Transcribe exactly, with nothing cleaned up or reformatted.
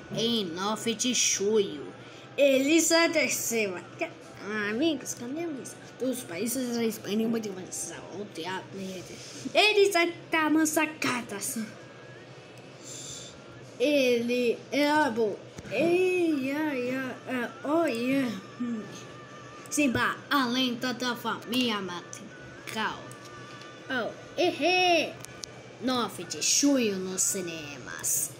em nove de julho. Elisa terceira. Ah, amigos, cadê a Elisa? Dos países da Espanha, muito mais ao teatro. Elisa tá massacradas. Ele é bom. Ei, ai, ai, olha. Sinbad, a lenda da família madrigal. Oh, errei. nove de julho nos cinemas.